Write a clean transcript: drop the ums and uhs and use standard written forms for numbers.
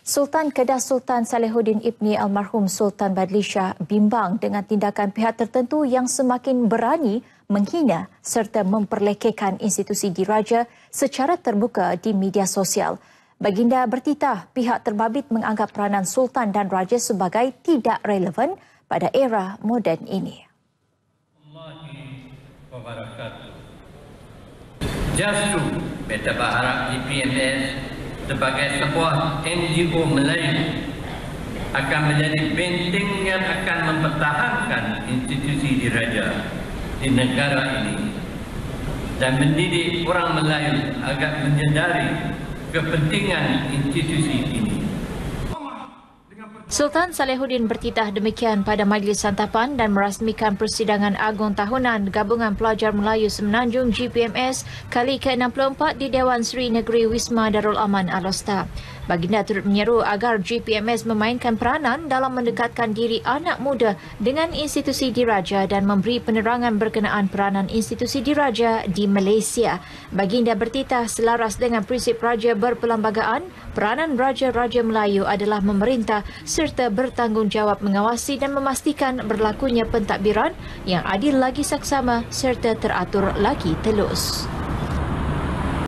Sultan Kedah Sultan Salehuddin Ibni almarhum Sultan Badlishah bimbang dengan tindakan pihak tertentu yang semakin berani menghina serta memperlekehkan institusi diraja secara terbuka di media sosial. Baginda bertitah pihak terbabit menganggap peranan Sultan dan Raja sebagai tidak relevan pada era moden ini. Justru Beta berharap GPMS sebagai sebuah NGO Melayu akan menjadi benteng yang akan mempertahankan institusi diraja di negara ini dan mendidik orang Melayu agar menyedari kepentingan institusi ini. Sultan Salehuddin bertitah demikian pada Majlis Santapan dan merasmikan Persidangan Agung Tahunan Gabungan Pelajar Melayu Semenanjung GPMS kali ke-64 di Dewan Seri Negeri Wisma Darul Aman Alostar. Baginda turut menyeru agar GPMS memainkan peranan dalam mendekatkan diri anak muda dengan institusi diraja dan memberi penerangan berkenaan peranan institusi diraja di Malaysia. Baginda bertitah selaras dengan prinsip raja berperlembagaan, peranan Raja-Raja Melayu adalah memerintah serta bertanggungjawab mengawasi dan memastikan berlakunya pentadbiran yang adil lagi saksama serta teratur lagi telus.